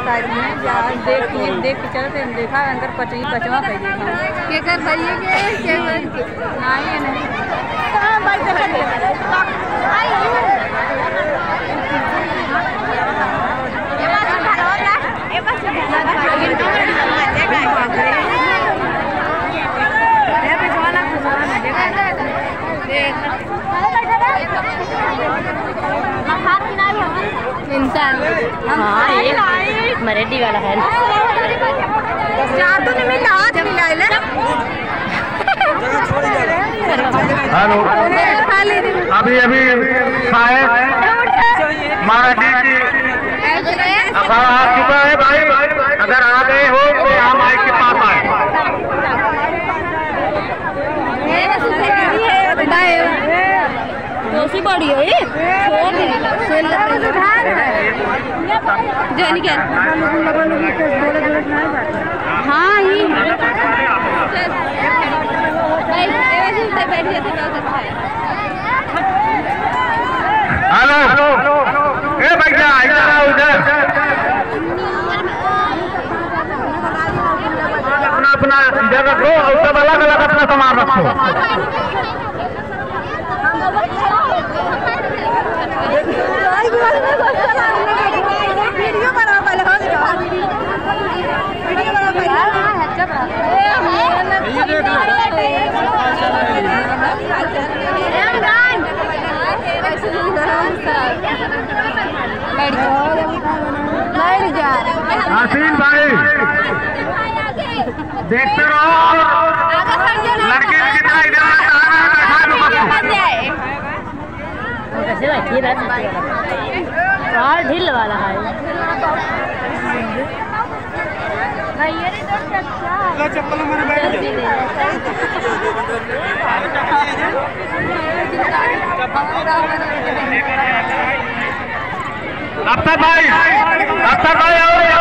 देख के चलते देखा अंदर पचवा पे देखा के कर भैया के नहीं हां भाई इंसान हाँ ये मरेडी वाला है जादू ने मिला हाथ मिला ले हेलो अभी साहेब मराठी की अखबार आ चुका है भाई अगर आ गए हो तो आप माइक के पास आए दोषी बड़ी है ये जानी क्या हाँ ही हेलो ए भैया इधर आओ उधर अपना इधर रखो और सब अलग अलग अपना सामान रखो आसीन भाई देखते रहो लड़के कितना इधर कैसे बैठी ढील वाला है चप्पल मेरे बैठ अफ्तर भाई और